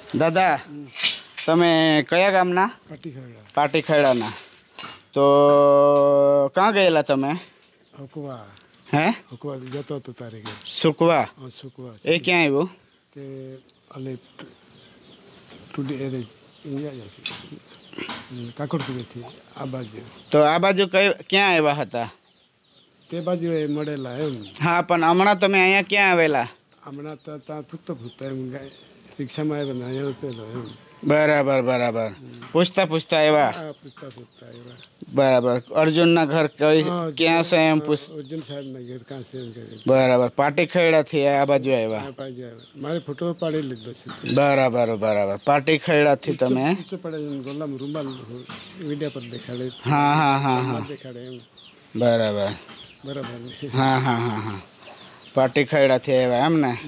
दादा तमे कया गामना? पाटी खेड़ा। तो कहाँ गયેલા તમે? हुकवा હે हुकवा जतो तो तारे के સુકવા सुकवा એ ક્યાં આવ્યું? ते अले टुडे एरे या काकड़पुर थी आ बाजू તો આ બાજુ ક્યાં આવ્યા હતા? તે બાજુ એ મળેલા એમ. હા પણ હમણાં તમે અહીંયા ક્યાં આવેલા? હમણાં તો ત્યાં પૂછતા એમ રિક્ષામાં આવ્યા ને અહીંયા ઉતરેલો એમ. બરાબર બરાબર. પૂછતા આવ્યા? હા પૂછતા આવ્યા. બરાબર. અર્જુનના ઘર ક્યાં છે એમ પૂછ. અર્જુન સાહેબના ઘર ક્યાં છે એમ કરે. બરાબર. પાટી ખૈડાથી આ બાજુ આવ્યા? આ બાજુ આવ્યા. મારે ફોટો પાડી લીધો છે. બરાબર બરાબર. પાટી ખૈડાથી તમે? પડે ગોલામ રૂમાલ વિડીયો પર દેખાડે. હા હા હા હા દેખાડે એમ. બરાબર. હા હા હા હા. પાટી ખૈડાથી આવ્યા એમ ને?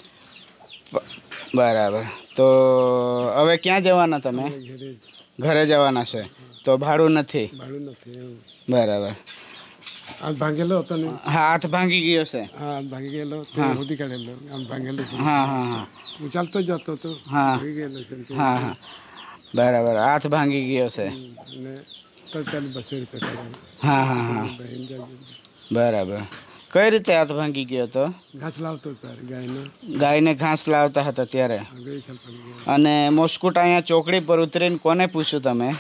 બરાબર. તો હવે ક્યાં જવાના તમે? ઘરે જવાના છે. તો ભાડું નથી? બરાબર. હાથ ભાંગેલો હતો ને? હા હાથ ભાંગી ગયો છે. હા ભાંગી ગયેલો તો હોદી કાઢેલો આમ ભાંગેલો છે. હા હા હા. હું ચાલતો જતો હતો. હા ભાંગી ગયેલો છે. હા હા બરાબર. હાથ ભાંગી ગયો છે. અને તત્કાલીન 200 રૂપિયા કાઢ્યા. હા હા હા બરાબર. કઈ રીતે હાથ ભાંગી ગયો હતો? ઘાસ લાવતો ત્યારે ગાયને ઘાસ લાવતા હતા ત્યારે? અને મોસ્કુટ અહીંયા ચોકડી પર ઉતરીને કોને પૂછ્યું તમે?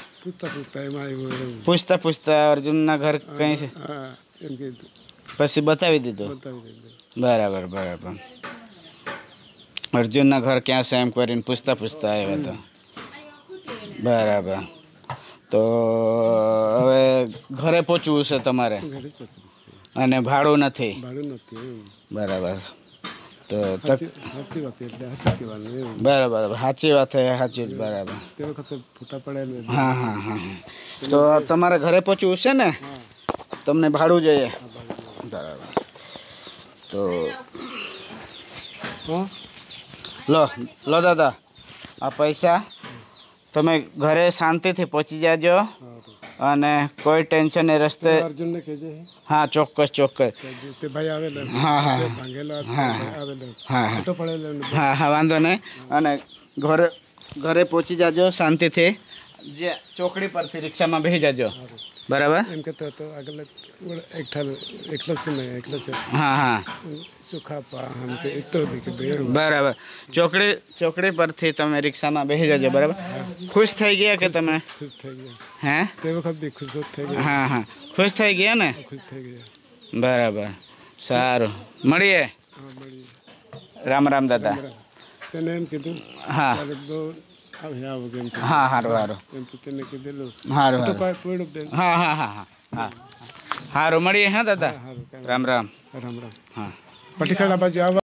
પૂછતા અર્જુનના ઘર કઈ છે પછી બતાવી દીધું? બરાબર બરાબર. અર્જુનના ઘર ક્યાં છે એમ કરીને પૂછતા આવ્યા હતા. બરાબર. તો હવે ઘરે પહોંચવું છે તમારે અને ભાડું નથી? બરાબર. તો બરાબર સાચી વાત છે. સાચી જ. બરાબર. હા હા હા. તો તમારે ઘરે પહોંચવું છે ને? તમને ભાડું જોઈએ? બરાબર. તો લો દાદા આ પૈસા તમે ઘરે શાંતિથી પહોંચી જાજો અને કોઈ ટેન્શન નહીં. રસ્તે અર્જુનને કહેજે. હા ચોક્કસ ચોક્કસ. તે ભાઈ આવેલો. હા હા ભાંગેલો આવેલો. હા ફોટો પડેલો. હા હા વાંધો નહીં. અને ઘરે પહોંચી જાજો શાંતિથી. જે ચોકડી પરથી રિક્ષામાં બેસી જાજો. બરાબર. એમ કહેતો હતો આગળ એકલો છે. હા હા બરાબર. ચોકડી પરથી તમે રિક્ષામાં બેસી જજો. બરાબર. ખુશ થઈ ગયા કે તમે? ખુશ થઈ ગયા. હે તે વખત બી ખુશ થઈ ગયા. હા હા ખુશ થઈ ગયા ને? ખુશ થઈ ગયા. બરાબર. સારું મળીએ. રામ રામ દાદા. તેને એમ કીધું હા હા સારું સારું તેને કીધેલું સારું હા હા હા હા સારું મળીએ. હા દાદા રામ રામ. રામ રામ. હા પટીખાડા બાજુ